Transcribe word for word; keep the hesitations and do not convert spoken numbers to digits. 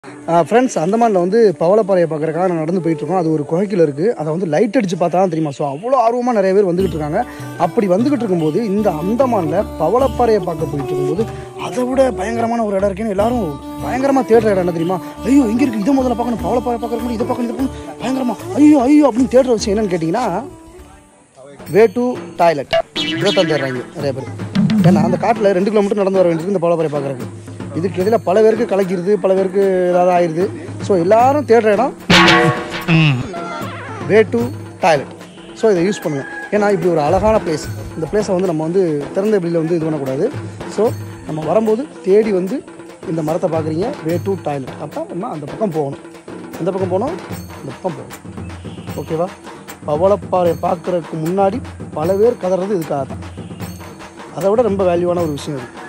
Friends அந்தமானில் வந்து பவளப்பாறையை பார்க்குறக்காக நான் நடந்து போயிட்டுருக்கோம். அது ஒரு குகைக்குள்ள இருக்குது. அதை வந்து லைட் அடித்து பார்த்தா தான் தெரியுமா. ஸோ அவ்வளோ ஆர்வமாக நிறைய பேர் வந்துக்கிட்டு இருக்காங்க. அப்படி வந்துக்கிட்டு இருக்கும்போது இந்த அந்தமானில் பவளப்பாறையை பார்க்க போயிட்டு இருக்கும்போது அதை விட பயங்கரமான ஒரு இடம் இருக்குன்னு எல்லாரும் பயங்கரமாக தேடுற இடம் என்ன தெரியுமா. ஐயோ இங்கே இருக்குது, இதை முதல்ல பார்க்கணும், பவளப்பாறை பார்க்கணும், இதை பார்க்கணும், இதை பார்க்கணும், பயங்கரமாக ஐயோ ஐயோ அப்படின்னு தேடுற விஷயம் என்னன்னு கேட்டிங்கன்னா வே டு டாய்லெட் இருபத்தஞ்சு தேடுறாங்க நிறைய பேர். ஏன்னா அந்த காட்டில் ரெண்டு கிலோமீட்டர் நடந்து வர வேண்டியது இந்த பவளப்பாறை பார்க்குறதுக்கு. இதுக்கு இடையில் பல பேருக்கு கலக்கிடுது, பல பேருக்கு ஏதாவது ஆயிடுது. ஸோ எல்லாரும் தேடுற இடம் வே டு டாய்லெட். ஸோ இதை யூஸ் பண்ணுங்கள். ஏன்னா இப்படி ஒரு அழகான பிளேஸ், இந்த பிளேஸை வந்து நம்ம வந்து திறந்த வெளியில் வந்து இது பண்ணக்கூடாது. ஸோ நம்ம வரும்போது தேடி வந்து இந்த மரத்தை பார்க்குறீங்க, வே டு டாய்லெட். அப்போ நம்ம அந்த பக்கம் போகணும், இந்த பக்கம் போகணும், இந்த பக்கம் போகணும். ஓகேவா? பவளப்பாறை பார்க்குறதுக்கு முன்னாடி பல பேர் கதறது இதுக்காக தான். அதை விட ரொம்ப வேல்யூவான ஒரு விஷயம் இருக்குது.